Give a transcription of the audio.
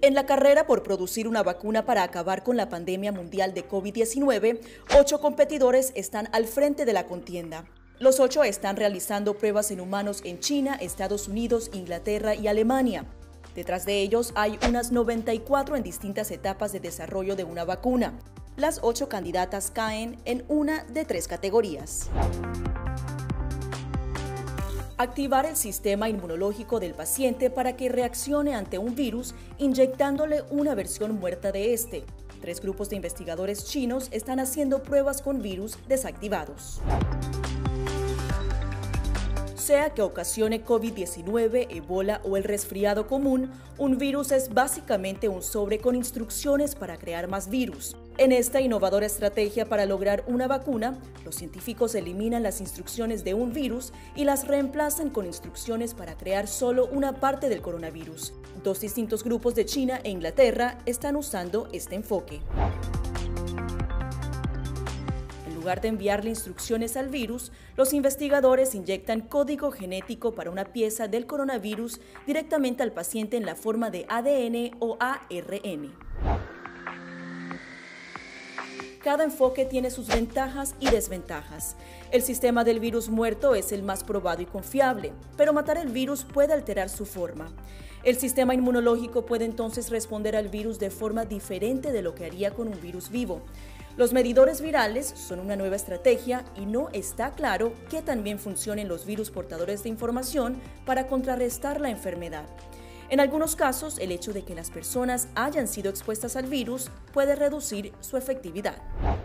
En la carrera por producir una vacuna para acabar con la pandemia mundial de COVID-19, 8 competidores están al frente de la contienda. Los 8 están realizando pruebas en humanos en China, Estados Unidos, Inglaterra y Alemania. Detrás de ellos hay unas 94 en distintas etapas de desarrollo de una vacuna. Las 8 candidatas caen en una de 3 categorías. Activar el sistema inmunológico del paciente para que reaccione ante un virus inyectándole una versión muerta de este. 3 grupos de investigadores chinos están haciendo pruebas con virus desactivados. Sea que ocasione COVID-19, Ebola o el resfriado común, un virus es básicamente un sobre con instrucciones para crear más virus. En esta innovadora estrategia para lograr una vacuna, los científicos eliminan las instrucciones de un virus y las reemplazan con instrucciones para crear solo una parte del coronavirus. 2 distintos grupos de China e Inglaterra están usando este enfoque. En lugar de enviarle instrucciones al virus, los investigadores inyectan código genético para una pieza del coronavirus directamente al paciente en la forma de ADN o ARN. Cada enfoque tiene sus ventajas y desventajas. El sistema del virus muerto es el más probado y confiable, pero matar el virus puede alterar su forma. El sistema inmunológico puede entonces responder al virus de forma diferente de lo que haría con un virus vivo. Los medidores virales son una nueva estrategia y no está claro que también funcionen los virus portadores de información para contrarrestar la enfermedad. En algunos casos, el hecho de que las personas hayan sido expuestas al virus puede reducir su efectividad.